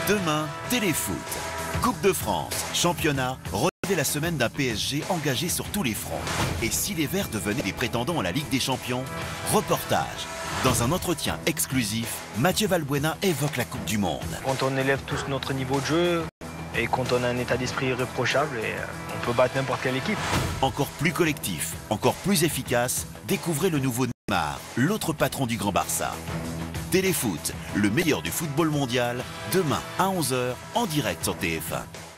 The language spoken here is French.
Demain, Téléfoot. Coupe de France, championnat, relevez la semaine d'un PSG engagé sur tous les fronts. Et si les Verts devenaient des prétendants à la Ligue des Champions, reportage. Dans un entretien exclusif, Mathieu Valbuena évoque la Coupe du Monde. Quand on élève tous notre niveau de jeu et quand on a un état d'esprit irréprochable, on peut battre n'importe quelle équipe. Encore plus collectif, encore plus efficace, découvrez le nouveau Neymar, l'autre patron du Grand Barça. Téléfoot, le meilleur du football mondial, demain à 11 h en direct sur TF1.